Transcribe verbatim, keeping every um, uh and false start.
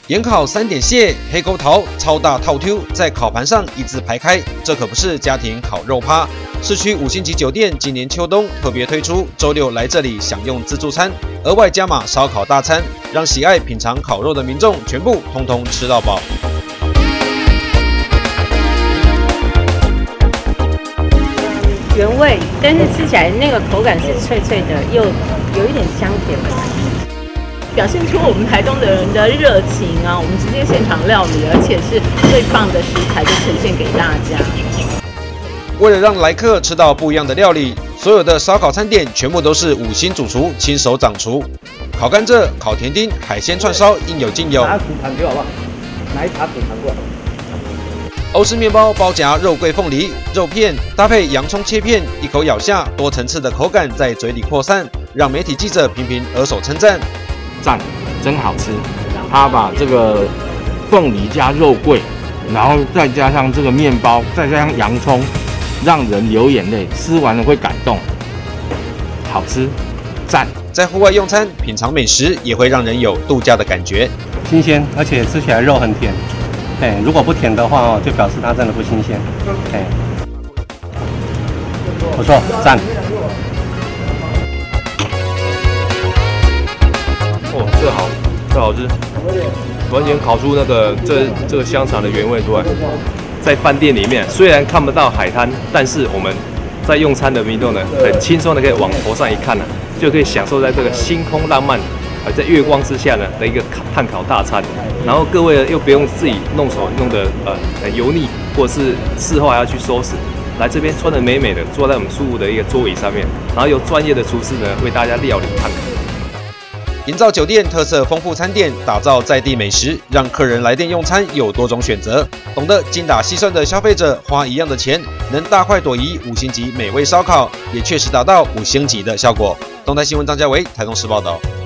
盐烤三点蟹、黑沟桃、超大套 Q 在烤盘上一字排开，这可不是家庭烤肉趴。市区五星级酒店今年秋冬特别推出周六来这里享用自助餐，额外加码烧烤大餐，让喜爱品尝烤肉的民众全部通通吃到饱。 原味，但是吃起来那个口感是脆脆的，又有一点香甜的感觉。 表现出我们台东的人的热情啊！我们直接现场料理，而且是最棒的食材就呈现给大家。 为了让来客吃到不一样的料理，所有的烧烤餐点全部都是五星主厨亲手掌厨，烤甘蔗、烤甜丁、海鲜串烧应有尽有。 拿骨盘给我好不好？拿一茶骨盘过来。 欧式面包包夹肉桂凤梨、肉片，搭配洋葱切片，一口咬下，多层次的口感在嘴里扩散，让媒体记者频频额手称赞。 赞，真好吃！他把这个凤梨加肉桂，然后再加上这个面包，再加上洋葱，让人流眼泪，吃完了会感动。好吃，赞！ 在户外用餐品尝美食，也会让人有度假的感觉。 新鲜，而且吃起来肉很甜。哎，如果不甜的话哦，就表示它真的不新鲜。哎，不错，赞。 哦，这好，这好吃，完全烤出那个这这个香肠的原味出来。在饭店里面，虽然看不到海滩，但是我们在用餐的民众呢，很轻松的可以往头上一看呢、啊，就可以享受在这个星空浪漫，呃，在月光之下呢的一个炭烤大餐。然后各位又不用自己弄手弄得呃很油腻，或者是事后还要去收拾。 来这边穿得美美的，坐在我们舒服的一个桌椅上面，然后由专业的厨师呢为大家料理炭烤。 营造酒店特色丰富餐点，打造在地美食，让客人来店用餐有多种选择。懂得精打细算的消费者，花一样的钱，能大快朵颐五星级美味烧烤，也确实达到五星级的效果。东台新闻张家维，台东市报道。